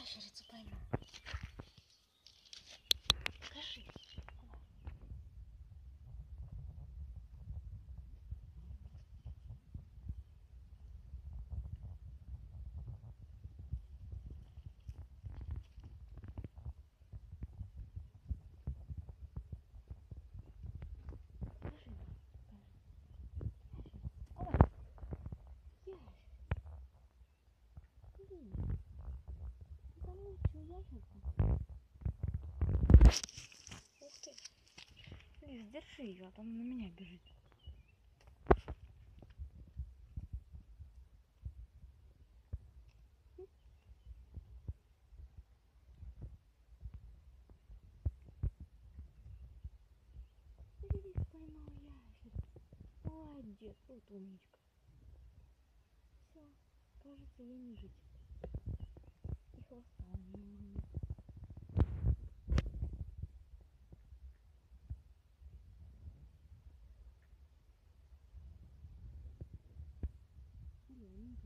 ящерицу поймал. Покажи. Ух ты. Лиз, держи ее, а то она на меня бежит. Лиз, поймал ящерицу. Молодец, вот умничка. Все, кажется, ей не жить. И хвоста у нее нет. Зелененькая.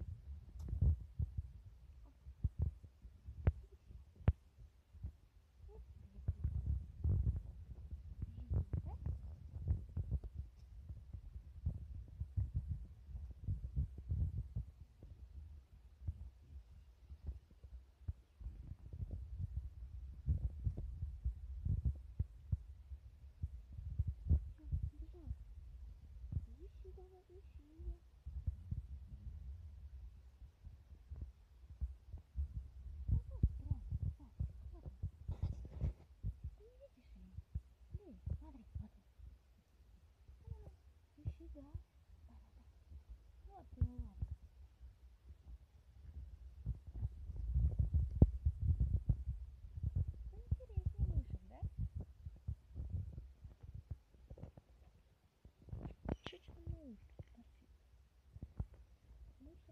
Ищи, давай, ищи ее. Не видишь ее? Лиз, смотри, вот. Ищи, да. Вот ее лапка. Интереснее мышек, да? Чуть мышь торчит. Мусор.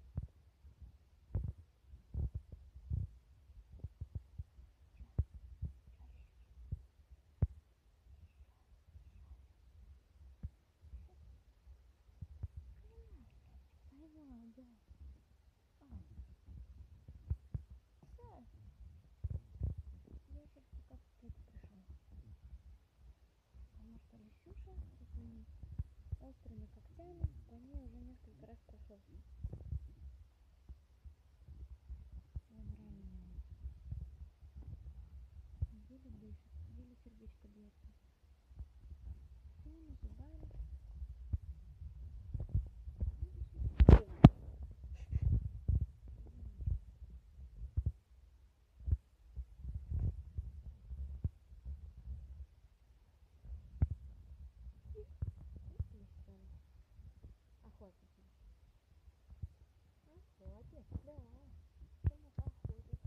Поймал, да. Да. Ящерка как тут пришел. Потому что Лисюша со своими острыми когтями по ней уже несколько раз прошелся. Вон раненая. Еле дышит, еле сердечко бьется. Своими зубами. Охотница. Охотник, да. Почему охотник?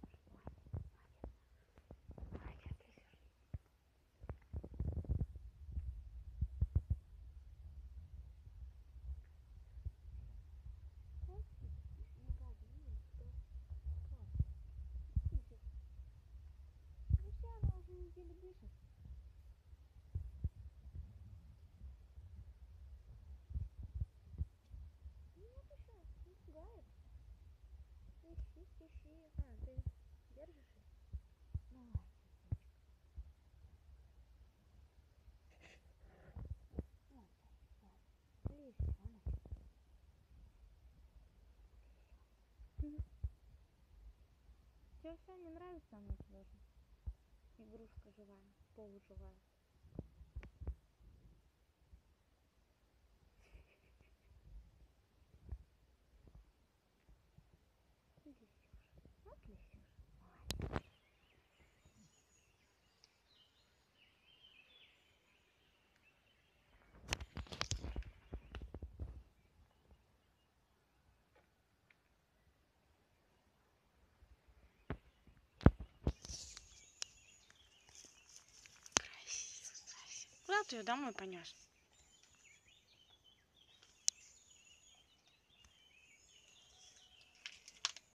Молодец, Лисюша. Вот, не рада, видишь, что? Вот. Видишь? Ну все, она уже неделю дышит. Нет еще, не пугает. Ищи, ищи. А, ты держишь их? Молодец, дочка. Вот, вот. Лисенок. Тебе все не нравится она тоже? Игрушка живая, полуживая. Лисюша. Вот Лисюша. Молодец. Красиво, красиво. Куда ты ее домой понес?